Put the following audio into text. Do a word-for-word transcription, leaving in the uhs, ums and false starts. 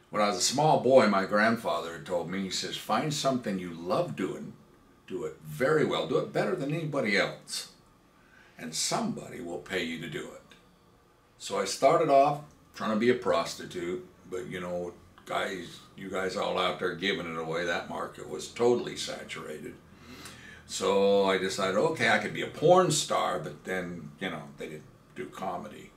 When I was a small boy, my grandfather had told me, he says, find something you love doing, do it very well, do it better than anybody else, and somebody will pay you to do it. So I started off trying to be a prostitute, but you know, guys, you guys all out there giving it away, that market was totally saturated. So I decided, okay, I could be a porn star, but then, you know, they didn't do comedy.